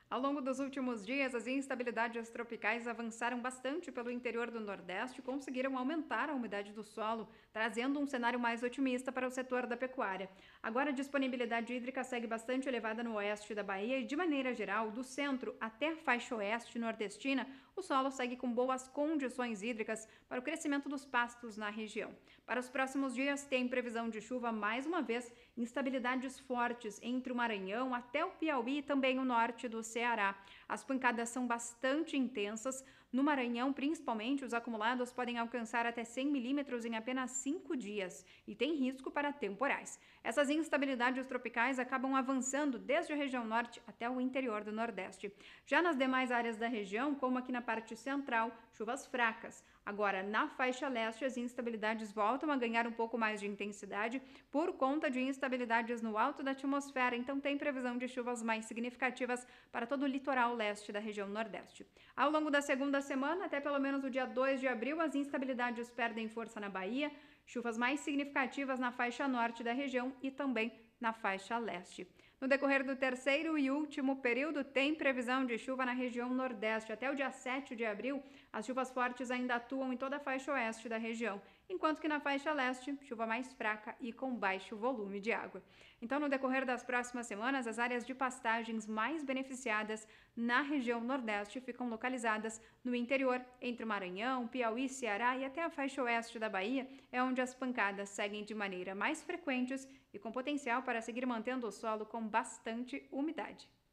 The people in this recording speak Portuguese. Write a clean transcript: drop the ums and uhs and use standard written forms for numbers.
Ao longo dos últimos dias, as instabilidades tropicais avançaram bastante pelo interior do Nordeste e conseguiram aumentar a umidade do solo, trazendo um cenário mais otimista para o setor da pecuária. Agora, a disponibilidade hídrica segue bastante elevada no oeste da Bahia e, de maneira geral, do centro até a faixa oeste nordestina, o solo segue com boas condições hídricas para o crescimento dos pastos na região. Para os próximos dias, tem previsão de chuva mais uma vez, instabilidades fortes entre o Maranhão até o Piauí e também o norte do Ceará. As pancadas são bastante intensas. No Maranhão, principalmente, os acumulados podem alcançar até 100 milímetros em apenas 5 dias e tem risco para temporais. Essas instabilidades tropicais acabam avançando desde a região norte até o interior do Nordeste. Já nas demais áreas da região, como aqui na parte central, chuvas fracas. Agora, na faixa leste, as instabilidades voltam a ganhar um pouco mais de intensidade por conta de instabilidades no alto da atmosfera, então tem previsão de chuvas mais significativas para todo o litoral leste da região Nordeste. Ao longo da segunda semana, até pelo menos o dia 2 de abril, as instabilidades perdem força na Bahia, chuvas mais significativas na faixa norte da região e também na faixa leste. No decorrer do terceiro e último período, tem previsão de chuva na região Nordeste. Até o dia 7 de abril, as chuvas fortes ainda atuam em toda a faixa oeste da região, enquanto que na faixa leste, chuva mais fraca e com baixo volume de água. Então, no decorrer das próximas semanas, as áreas de pastagens mais beneficiadas na região Nordeste ficam localizadas no interior, entre o Maranhão, Piauí, Ceará e até a faixa oeste da Bahia, é onde as pancadas seguem de maneira mais frequentes e com potencial para seguir mantendo o solo com bastante umidade.